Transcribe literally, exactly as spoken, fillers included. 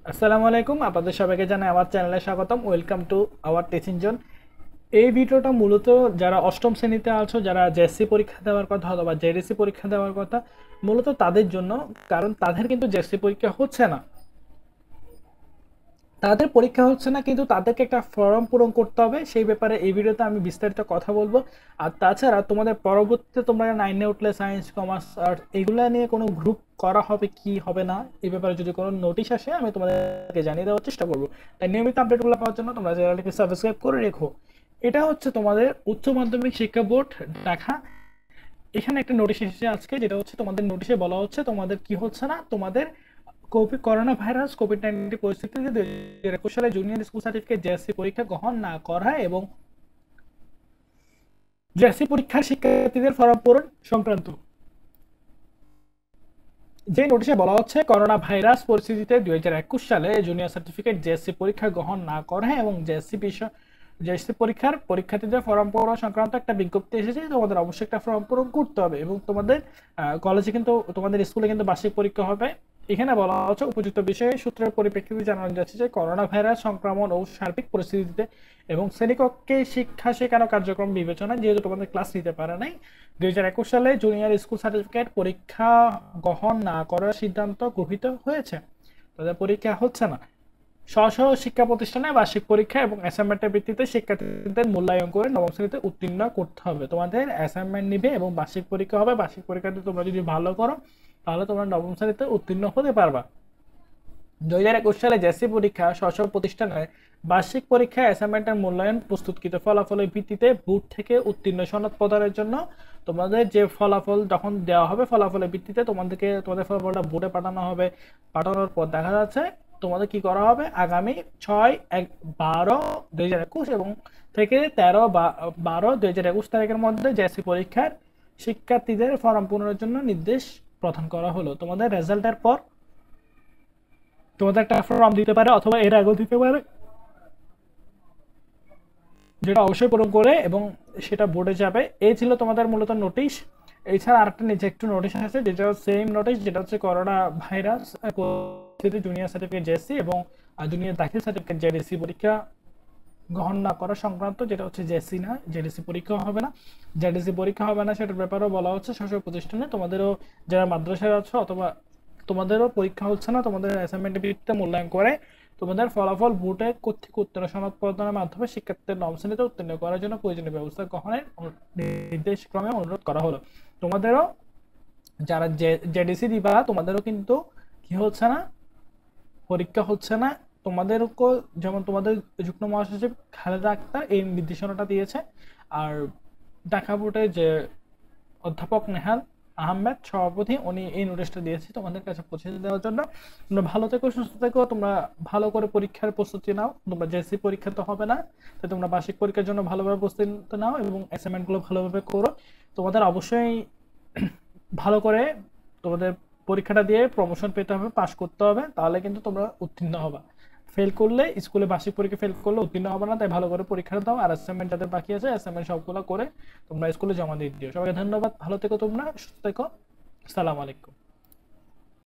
আসসালামু আলাইকুম, আপনাদের সবাইকে জানাই আমার চ্যানেলে স্বাগতম। Welcome to our teaching zone. এই ভিডিওটা মূলত যারা অষ্টম শ্রেণীতে আছো, যারা জেএসসি পরীক্ষা দেওয়ার কথা অথবা জেডিসি পরীক্ষা দেওয়ার কথা, মূলত তাদের জন্য। কারণ তাদের কিন্তু জেএসসি পরীক্ষা হচ্ছে না, তাদের পরীক্ষা হচ্ছে না কিন্তু তাদেরকে একটা ফর্ম পূরণ করতে হবে। সেই ব্যাপারে এই ভিডিওতে আমি বিস্তারিত কথা বলবো। আর তাছাড়া তোমাদের পরবর্তীতে তোমরা নাইনে উঠলে সায়েন্স, কমার্স, আর্টস এগুলা নিয়ে কোনো গ্রুপ করা হবে কি হবে না, এই ব্যাপারে যদি কোনো নোটিশ আসে আমি তোমাদেরকে জানিয়ে দেওয়ার চেষ্টা করবো। তাই নিয়মিত আপডেটগুলো পাওয়ার জন্য তোমরা চ্যানেলটিকে সাবস্ক্রাইব করে রেখো। এটা হচ্ছে তোমাদের উচ্চ মাধ্যমিক শিক্ষা বোর্ড ঢাকা। এখানে একটা নোটিশ এসেছে আজকে, যেটা হচ্ছে তোমাদের নোটিশে বলা হচ্ছে তোমাদের কি হচ্ছে না, তোমাদের covid corona virus covid nineteen পরিস্থিতিতে দুই হাজার একুশ সালে জুনিয়র স্কুল সার্টিফিকেট জেএসসি পরীক্ষা গ্রহণ না করা এবং জেএসসি পরীক্ষার শিক্ষার্থীদের ফর্ম পূরণ সংক্রান্ত যে নোটিশে বলা হচ্ছে করোনা ভাইরাস পরিস্থিতিতে দুই হাজার একুশ সালে জুনিয়র সার্টিফিকেট জেএসসি পরীক্ষা গ্রহণ না করা এবং জেএসসি বিষয় জেএসসি পরীক্ষার পরীক্ষার্থীদের ফর্ম পূরণ সংক্রান্ত একটা বিজ্ঞপ্তি এসেছে। তোমাদের অবশ্যই একটা ফর্ম পূরণ করতে হবে এবং তোমাদের কলেজে কিন্তু তোমাদের স্কুলে কিন্তু বার্ষিক পরীক্ষা হবে। এখানে বলা হচ্ছে উপযুক্ত বিষয়ে সূত্রের পরিপ্রেক্ষিতে জানানো যাচ্ছে যে করোনা ভাইরাস সংক্রমণ ও সার্বিক পরিস্থিতিতে এবং শ্রেণীকক্ষে শিক্ষা শেখানো কার্যক্রম বিবেচনায় যেহেতু তোমাদের ক্লাস নিতে পারে নাই, দুই হাজার একুশ সালে জুনিয়র স্কুল সার্টিফিকেট পরীক্ষা গ্রহণ না করার সিদ্ধান্ত গৃহীত হয়েছে। তাদের পরীক্ষা হচ্ছে না। স্ব স্ব শিক্ষা প্রতিষ্ঠানে বার্ষিক পরীক্ষা এবং অ্যাসাইনমেন্টের ভিত্তিতে শিক্ষার্থীদের মূল্যায়ন করে নবম শ্রেণীতে উত্তীর্ণ করতে হবে। তোমাদের অ্যাসাইনমেন্ট নিবে এবং বার্ষিক পরীক্ষা হবে। বার্ষিক পরীক্ষাতে তোমরা যদি ভালো করো তাহলে তোমরা নবম শ্রেণীতে উত্তীর্ণ হতে পারবা। দুই হাজার একুশ সালে জেএসসি পরীক্ষা স্ব স্ব প্রতিষ্ঠানে বার্ষিক পরীক্ষা অ্যাসাইনমেন্টের মূল্যায়ন প্রস্তুতকৃত ফলাফলের ভিত্তিতে বোর্ড থেকে উত্তীর্ণ সনদ প্রদানের জন্য তোমাদের যে ফলাফল যখন দেওয়া হবে ফলাফলের ভিত্তিতে তোমাদেরকে তোমাদের ফলাফলটা বোর্ডে পাঠানো হবে। পাঠানোর পর দেখা যাচ্ছে তোমাদের কি করা হবে, আগামী ছয় এক বারো দুই হাজার একুশ এবং থেকে তেরো বারো দুই হাজার একুশ তারিখের মধ্যে জেএসসি পরীক্ষার শিক্ষার্থীদের ফর্ম পূরণের জন্য নির্দেশ প্রদান করা হলো। তোমাদের রেজাল্টের পর তোমাদের একটা ফর্ম দিতে পারে অথবা এর আগেও দিতে পারে, যেটা অবশ্যই পূরণ করে এবং সেটা বোর্ডে যাবে। এই ছিল তোমাদের মূলত নোটিশ। এছাড়া আরেকটা নিচে একটু নোটিশ আছে, যেটা সেম নোটিশ, যেটা হচ্ছে corona virus junior certificate JSC এবং জুনিয়র দাখিল সার্টিফিকেট জেডিসি পরীক্ষা গ্রহণ না করা সংক্রান্ত, যেটা হচ্ছে জেএসসি না, জেডিসি পরীক্ষা হবে না। জেডিসি পরীক্ষা হবে না সেটার ব্যাপারেও বলা হচ্ছে স্ব স্ব প্রতিষ্ঠানে তোমাদেরও যারা মাদ্রাসায় আছো অথবা তোমাদেরও পরীক্ষা হচ্ছে না, তোমাদের অ্যাসাইনমেন্টের ভিত্তিতে মূল্যায়ন করে তোমাদের ফলাফল বোর্ডে কর্তৃক উত্তীর্ণ সনদ প্রদানের মাধ্যমে শিক্ষার্থীদের নবম শ্রেণীতে উত্তীর্ণ করার জন্য প্রয়োজনীয় ব্যবস্থা গ্রহণের নির্দেশক্রমে অনুরোধ করা হলো। তোমাদেরও যারা জেডিসি দিবা তোমাদেরও কিন্তু কি হচ্ছে না, পরীক্ষা হচ্ছে না। তোমাদেরও যেমন তোমাদের যুগ্ম মহাসচিব খালেদা আক্তার এই নির্দেশনাটা দিয়েছে, আর ঢাকা বোর্ডের যে অধ্যাপক নেহাল আহমেদ সভাপতি উনি এই নোটিশটা দিয়েছে তোমাদের কাছে পৌঁছে দেওয়ার জন্য। তোমরা ভালো থেকো, সুস্থ থেকো, তোমরা ভালো করে পরীক্ষার প্রস্তুতি নাও। তোমরা জেএসসি পরীক্ষা তো হবে না, তাই তোমরা বার্ষিক পরীক্ষার জন্য ভালোভাবে প্রস্তুতি নাও এবং অ্যাসাইনমেন্টগুলো ভালোভাবে করো। তোমাদের অবশ্যই ভালো করে তোমাদের পরীক্ষাটা দিয়ে প্রমোশন পেতে হবে, পাশ করতে হবে, তাহলে কিন্তু তোমরা উত্তীর্ণ হবে। ফেল করলে স্কুলে বার্ষিক পরীক্ষা ফেল করলে উত্তীর্ণ হবে না, তাই ভালো করে পরীক্ষাটা দাও। আর অ্যাসাইনমেন্ট যাদের বাকি আছে অ্যাসাইনমেন্ট সবগুলো করে তোমরা স্কুলে জমা দিয়ে দিও। সবাইকে ধন্যবাদ, ভালো থেকো, তোমরা সুস্থ থেকো, আসসালামু আলাইকুম।